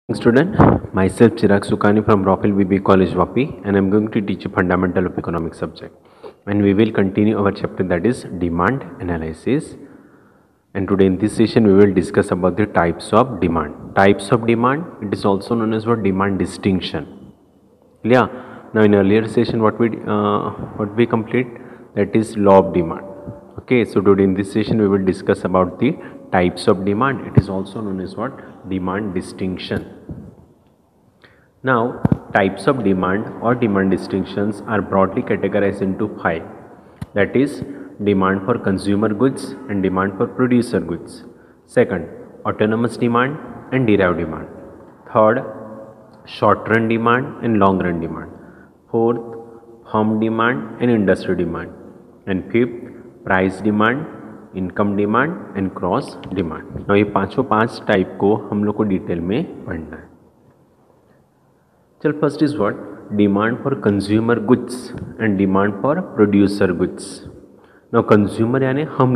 Student, myself Chirag Sukani from Rafael BB College Vapi, and I'm going to teach you fundamental of economics subject. And we will continue our chapter, that is demand analysis. And today in this session we will discuss about the types of demand. Types of demand, it is also known as what demand distinction. Yeah. Now in earlier session what we complete, that is law of demand. Okay. So today in this session we will discuss about the types of demand. It is also known as what? Demand distinction. Now, types of demand or demand distinctions are broadly categorized into 5. That is, demand for consumer goods and demand for producer goods. Second, autonomous demand and derived demand. Third, short-run demand and long-run demand. Fourth, firm demand and industry demand. And fifth, price demand, income demand and cross demand. ना ये पांच type को हम लोग को detail में पढ़ना है. चल, first is what? Demand for consumer goods and demand for producer goods. ना कंज्यूमर यानी हम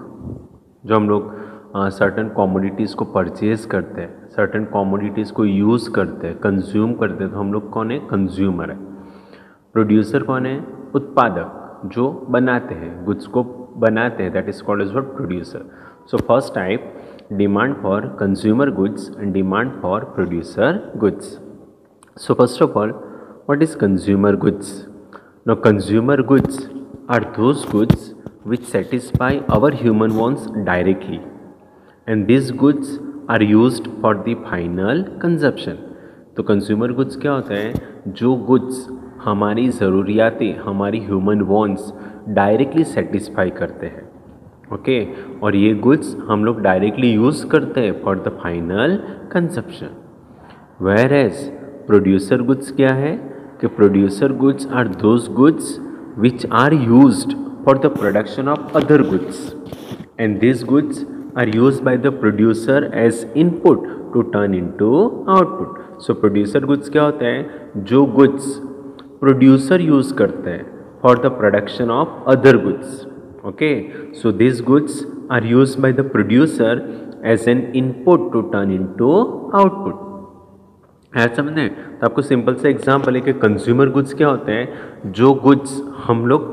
लोग सर्टन कॉमोडिटीज़ को परचेज करते हैं, सर्टन कॉमोडिटीज़ को यूज़ करते हैं, कंज्यूम करते हैं, तो हम लोग कौन है? कंज्यूमर है. प्रोड्यूसर कौन है? उत्पादक, जो बनाते हैं, गुड्स को बनाते हैं, that is called as what? Producer. So first type, demand for consumer goods and demand for producer goods. So first of all, what is consumer goods? Now consumer goods are those goods which satisfy our human wants directly and this goods are used for the final consumption. तो consumer goods क्या होता है? जो goods हमारी ज़रूरियातें, हमारी human wants directly satisfy करते हैं. Okay. और ये गुड्स हम लोग डायरेक्टली यूज़ करते हैं for the final consumption. Whereas producer goods क्या है? कि producer goods are those goods which are used for the production of other goods and this goods are used by the producer as input to turn into output. So producer goods क्या होते हैं? जो goods producer use करते हैं for the production of other goods. Okay. So this goods are used by the producer as an input to turn into output. है समझे? तो आपको सिंपल सा एग्जांपल है कि कंज्यूमर गुड्स क्या होते हैं? जो गुड्स हम लोग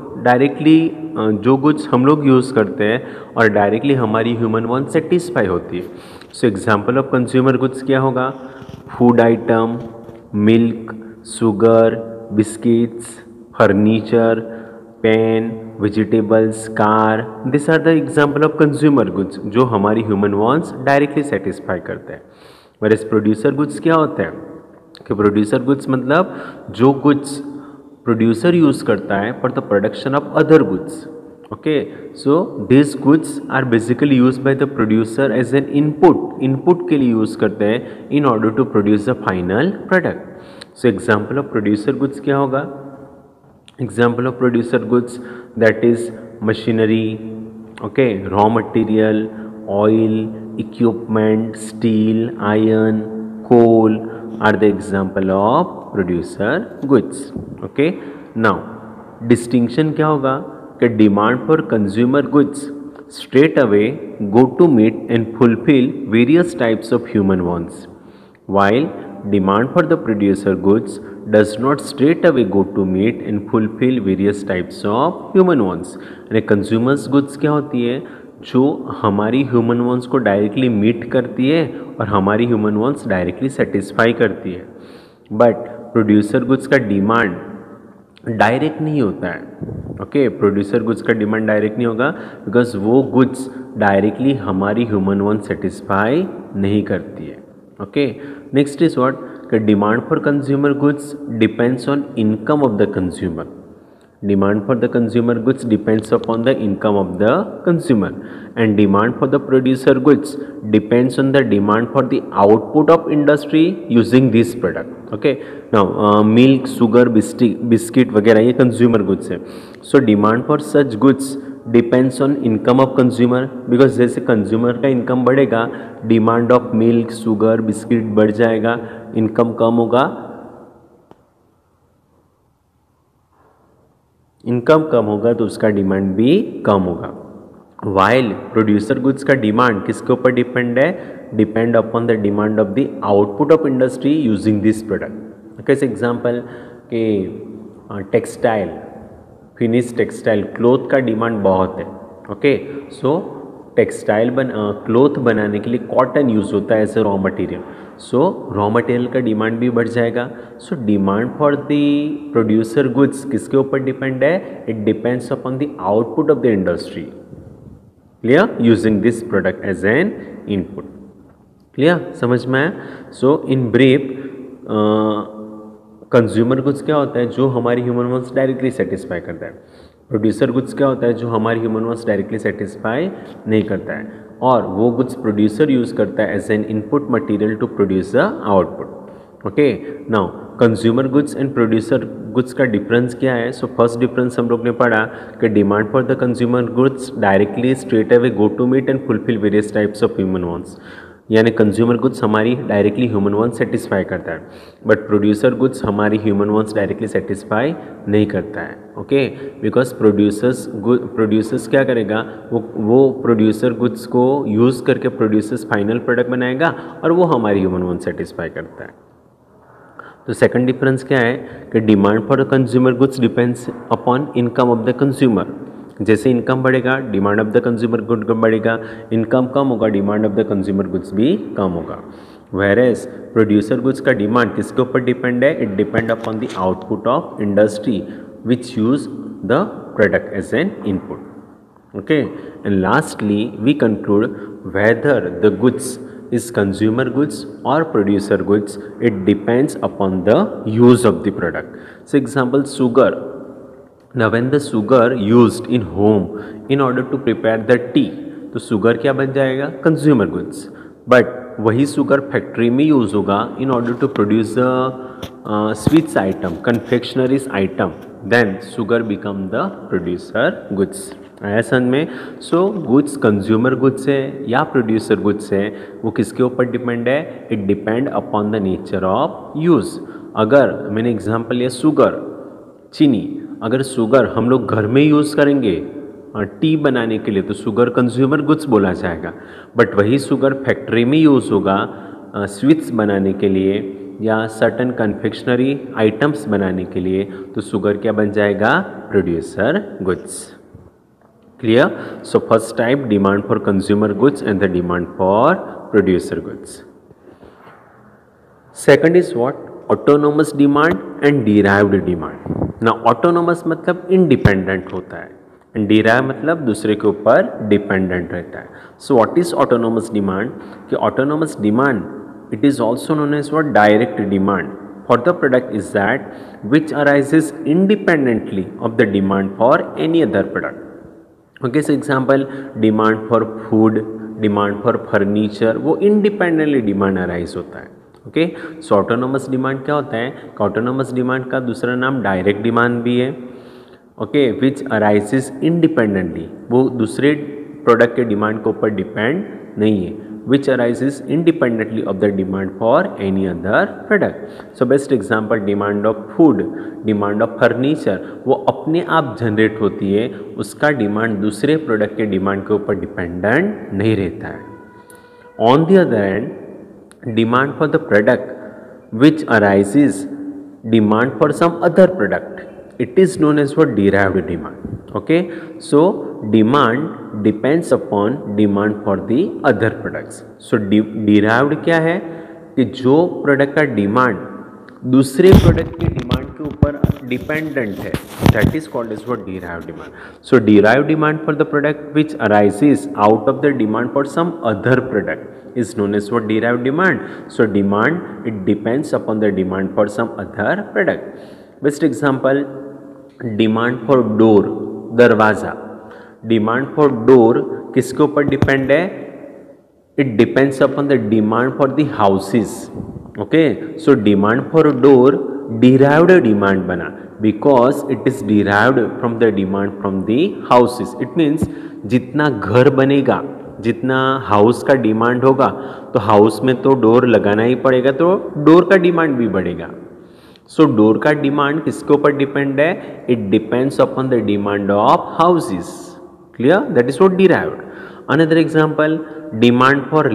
यूज़ करते हैं और डायरेक्टली हमारी ह्यूमन वांट सेटिस्फाई होती है. So example of consumer goods क्या होगा? Food item, milk, sugar, biscuits, furniture, pen, vegetables, car. This are the example of consumer goods जो हमारी ह्यूमन वांट्स डायरेक्टली सेटिस्फाई करते हैं. वेयर प्रोड्यूसर गुड्स क्या होते हैं? कि प्रोड्यूसर गुड्स मतलब जो गुड्स प्रोड्यूसर यूज़ करता है for the production of other goods. Okay. So this goods are basically use by the producer as an input के लिए यूज़ करते हैं in order to produce the final product. So example of producer goods क्या होगा? Example of producer goods that is machinery, okay, raw material, oil, equipment, steel, iron, coal are the example of producer goods. Okay. Now distinction क्या होगा? कि demand for consumer goods straight away go to meet and fulfill various types of human wants, while demand for the producer goods does not straight away go to meet and fulfill various types of human wants. यानी consumers goods क्या होती है? जो हमारी human wants को directly meet करती है और हमारी ह्यूमन वांट्स डायरेक्टली सेटिस्फाई करती है. बट प्रोड्यूसर गुड्स का डिमांड डायरेक्ट नहीं होता है. ओके. प्रोड्यूसर गुड्स का डिमांड डायरेक्ट नहीं होगा बिकॉज वो गुड्स डायरेक्टली हमारी ह्यूमन वांट सेटिस्फाई नहीं करती है. ओके. Next is what? कि demand for consumer goods depends on income of the consumer. Demand for the consumer goods depends upon the income of the consumer and demand for the producer goods depends on the demand for the output of industry using this product. Okay. Now milk, sugar, biscuit वगैरह ये consumer goods है. So demand for such goods depends on income of consumer because जैसे consumer का income बढ़ेगा, demand of milk, sugar, biscuit बढ़ जाएगा, income कम होगा, income कम होगा तो उसका डिमांड भी कम होगा. वाइल प्रोड्यूसर गुड्स का डिमांड किसके ऊपर डिपेंड है, depend upon the demand of the output of industry using this product. कैसे एग्जांपल कि टेक्सटाइल, फिनिश टेक्सटाइल क्लोथ का डिमांड बहुत है। ओके, सो टेक्सटाइल क्लोथ बनाने के लिए कॉटन यूज़ होता है as a raw material, so raw material का डिमांड भी बढ़ जाएगा। So demand for the producer goods किसके ऊपर डिपेंड है, it depends upon the output of the industry, clear, using this product as an input. Clear, समझ में आया। So in brief consumer goods क्या होता है, जो हमारी ह्यूमन वांट्स डायरेक्टली सेटिस्फाई करता है। प्रोड्यूसर गुड्स क्या होता है, जो हमारी ह्यूमन वांट्स डायरेक्टली सेटिस्फाई नहीं करता है, और वो गुड्स प्रोड्यूसर यूज़ करता है as an input material to produce the output. Okay, now consumer goods and producer goods का डिफरेंस क्या है। सो फर्स्ट डिफरेंस हम लोग ने पढ़ा कि demand for the consumer goods directly straight away go to meet and fulfil various types of human wants, यानी consumer goods हमारी डायरेक्टली ह्यूमन वांट्स सेटिस्फाई करता है, बट प्रोड्यूसर गुड्स हमारी ह्यूमन वांट्स डायरेक्टली सेटिस्फाई नहीं करता है। Okay, because producers क्या करेगा, वो प्रोड्यूसर गुड्स को यूज़ करके प्रोड्यूसर्स फाइनल प्रोडक्ट बनाएगा और वो हमारी ह्यूमन वांट्स सेटिस्फाई करता है। तो सेकंड डिफरेंस क्या है कि demand for consumer goods depends upon income of the consumer. जैसे इनकम बढ़ेगा demand of the consumer good बढ़ेगा, इनकम कम होगा demand of the consumer goods भी कम होगा। वेयरएज प्रोड्यूसर गुड्स का डिमांड किसके ऊपर डिपेंड है, it depend upon the output of industry which use the product as an input. Okay, and lastly we conclude whether the goods is consumer goods or producer goods, it depends upon the use of the product. So example, sugar. Now when the sugar used in home in order to prepare the tea, तो sugar क्या बन जाएगा, consumer goods, but वही sugar factory में use होगा in order to produce the sweets item, confectionaries item, then sugar become the producer goods. आया समझ में। सो गुड्स कंज्यूमर गुड्स है या प्रोड्यूसर गुड्स है, वो किसके ऊपर डिपेंड है, it depend upon the nature of use. अगर मैंने एग्जांपल लिया शुगर, चीनी, अगर शुगर हम लोग घर में यूज़ करेंगे टी बनाने के लिए तो शुगर कंज्यूमर गुड्स बोला जाएगा, बट वही शुगर फैक्ट्री में यूज़ होगा स्वीट्स बनाने के लिए या सर्टन कन्फेक्शनरी आइटम्स बनाने के लिए, तो शुगर क्या बन जाएगा, producer goods. Clear? So first type demand for consumer goods and the demand for producer goods. Second is what? Autonomous demand and derived demand. Now autonomous मतलब independent होता है and derived मतलब दूसरे के ऊपर dependent रहता है. So what is autonomous demand? कि autonomous demand it is also known as what? Direct demand for the product is that which arises independently of the demand for any other product. Okay, so example demand for food, demand for furniture, वो independently demand arise होता है। Okay, सो autonomous demand क्या होता है, autonomous demand का दूसरा नाम direct demand भी है। ओके, विच अराइजेज इंडिपेंडेंटली, वो दूसरे प्रोडक्ट के डिमांड के ऊपर डिपेंड नहीं है, which arises independently of the demand for any other product. So best example demand of food, demand of furniture, वो अपने आप जनरेट होती है, उसका डिमांड दूसरे प्रोडक्ट के डिमांड के ऊपर डिपेंडेंट नहीं रहता है। On the other hand, demand for the product which arises demand for some other product, it is known as what? Derived demand. Okay, so demand depends upon demand for the other products. So derived क्या है कि जो product का demand दूसरे product के demand के ऊपर dependent है, that is called as what? Derived demand. So derived demand for the product which arises out of the demand for some other product is known as what? Derived demand. So demand it depends upon the demand for some other product. Best example, demand for door, दरवाज़ा, demand for door किसके ऊपर depend है, it depends upon the demand for the houses. Okay, so demand for door derived demand बना because it is derived from the demand from the houses. It means जितना घर बनेगा, जितना house का demand होगा, तो हाउस में तो डोर लगाना ही पड़ेगा, तो डोर का डिमांड भी बढ़ेगा। सो डोर का डिमांड किसके ऊपर डिपेंड है, it depends upon the demand of houses. Clear? That is what derived. Another example, demand for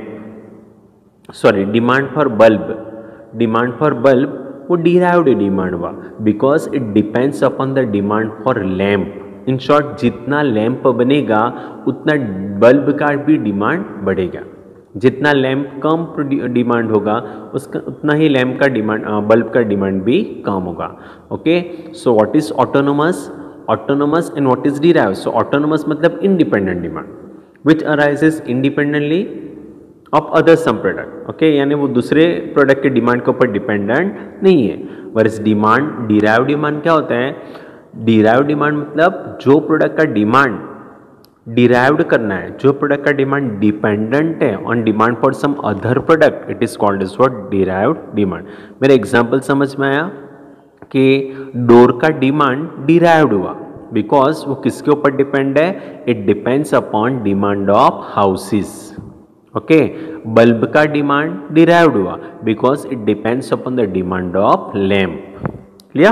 demand for bulb. Demand for bulb वो derived डिमांड हुआ because it depends upon the demand for lamp. In short जितना lamp बनेगा उतना bulb का भी demand बढ़ेगा. जितना lamp कम demand होगा उसका उतना ही लैम्प का डिमांड बल्ब का डिमांड भी कम होगा. Okay, so what is autonomous? Autonomous and what is derived? So autonomous मतलब independent demand which arises independently of other some product. Okay, यानी वो दूसरे प्रोडक्ट के डिमांड के ऊपर डिपेंडेंट नहीं है. वर्स डिमांड, डिराइव्ड डिमांड क्या होता है? डिराइव्ड डिमांड मतलब जो प्रोडक्ट का डिमांड डिराइव्ड करना है, जो प्रोडक्ट का डिमांड डिपेंडेंट है on demand for some other product, it is called as what? Derived demand. मेरा एग्जांपल समझ में आया कि डोर का डिमांड डिराइव्ड हुआ बिकॉज वो किसके ऊपर डिपेंड है? It depends upon demand of houses. Okay, bulb का डिमांड डिराइव्ड हुआ because it depends upon the demand of lamp. Clear?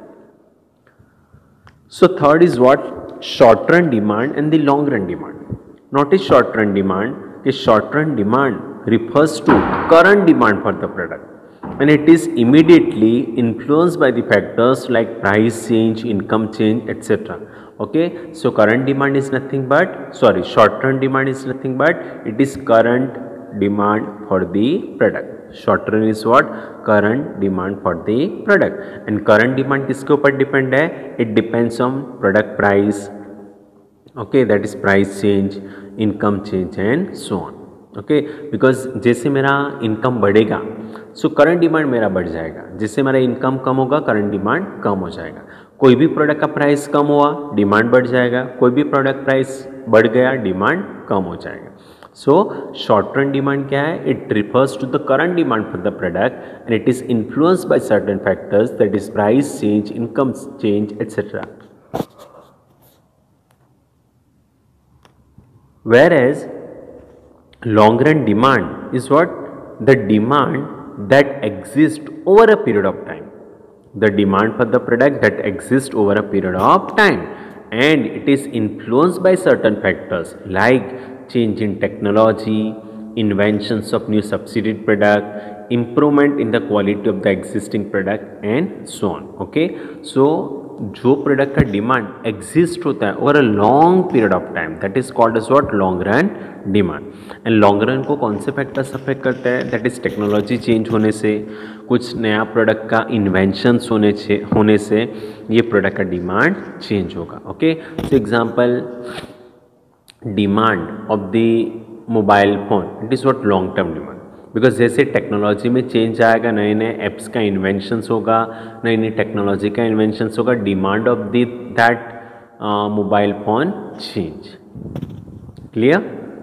So third is what? Short run demand and the long run demand. Notice short run demand कि short run demand refers to current demand for the product and it is immediately influenced by the factors like price change, income change, etc. Okay, so current demand is nothing but short run demand is nothing but it is current demand for the product. Short run is what? Current demand for the product. And current demand किसके ऊपर depend है? It depends on product price. Okay, that is price change, income change and so on. Okay, because जैसे मेरा income बढ़ेगा so current demand मेरा बढ़ जाएगा. जैसे मेरा इनकम कम होगा करंट डिमांड कम हो जाएगा. कोई भी प्रोडक्ट का प्राइस कम हुआ डिमांड बढ़ जाएगा. कोई भी प्रोडक्ट प्राइस बढ़ गया डिमांड कम हो जाएगा. सो शॉर्ट रन डिमांड क्या है? It refers to the current demand for the product and it is influenced by certain factors that is price change, income change, etcetera. Whereas long run demand is what? The demand that exists over a period of time. The demand for the product that exists over a period of time and it is influenced by certain factors like change in technology, inventions of new substitute product, improvement in the quality of the existing product and so on. Okay, so जो product का demand exist होता है over a long period of time that is called as what? Long run demand. And long run को कौन से factors affect करते हैं? That is technology change होने से, कुछ नया प्रोडक्ट का इन्वेंशंस होने से ये प्रोडक्ट का डिमांड चेंज होगा. Okay, so example demand of the mobile phone, it is what? Long term demand. Because जैसे टेक्नोलॉजी में चेंज आएगा, नए नए ऐप्स का इन्वेंशंस होगा, नई नई टेक्नोलॉजी का इन्वेंशंस होगा, demand of that mobile phone change. Clear?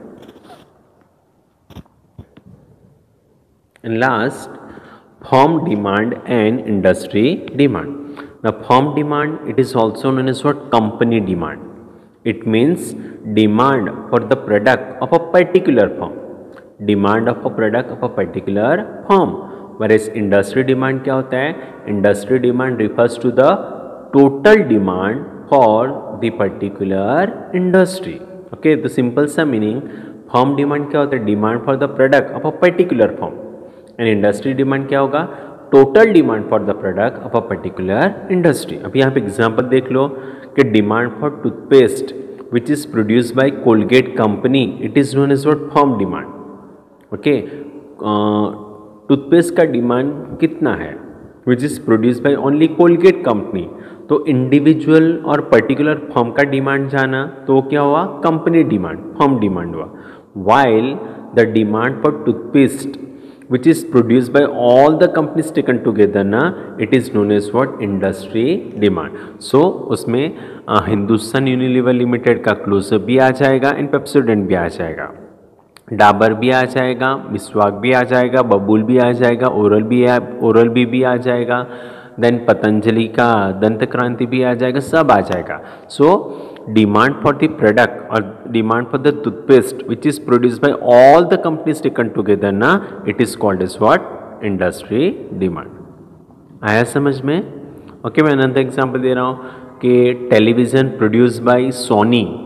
And last, firm demand and industry demand. The firm demand it is also known as what? Company demand. It means demand for the product of a particular firm. Demand of a product of a particular firm. whereas industry demand क्या होता है? Industry demand refers to the total demand for the particular industry. Okay, तो simple सा meaning, firm demand क्या होता है? Demand for the product of a particular firm and industry demand क्या होगा? Total demand for the product of a particular industry. अब यहाँ पे एग्जाम्पल देख लो कि demand for toothpaste which is produced by Colgate company, it is known as what? Firm demand. Okay, toothpaste का demand कितना है? Which is produce by only Colgate company. तो इंडिविजुअल और पर्टिकुलर फर्म का डिमांड जाना तो क्या हुआ? कंपनी डिमांड, फर्म डिमांड हुआ. While the demand for toothpaste which is produce by all the companies taken together ना, it is known as what? Industry demand. So उसमें हिंदुस्तान यूनिलीवर लिमिटेड का Closeup भी आ जाएगा एंड पेप्सोडेंट भी आ जाएगा, डाबर भी आ जाएगा, मिसवाक भी आ जाएगा, बबूल भी आ जाएगा, ओरल भी आ जाएगा, देन पतंजलि का दंत क्रांति भी आ जाएगा, सब आ जाएगा. So demand for the product और demand for the toothpaste which is produced by all the companies taken together ना, it is called as what? Industry demand. आया समझ में? ओके, मैं अनदर एग्जांपल दे रहा हूँ कि television produced by Sony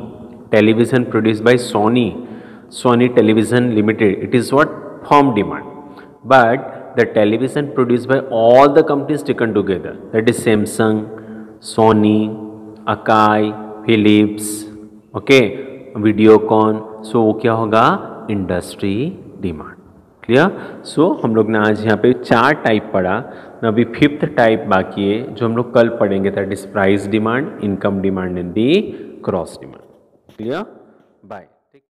television produced by Sony Television Limited, it is what? Firm demand. But the television produced by all the companies taken together, that is Samsung, Sony, Akai, Philips, okay, Videocon, so वो क्या होगा? Industry demand. Clear? सो हम लोग ने आज यहाँ पे 4 type पढ़ा, अभी 5th टाइप बाकी है जो हम लोग कल पढ़ेंगे, that is price demand, income demand and the cross demand. Clear?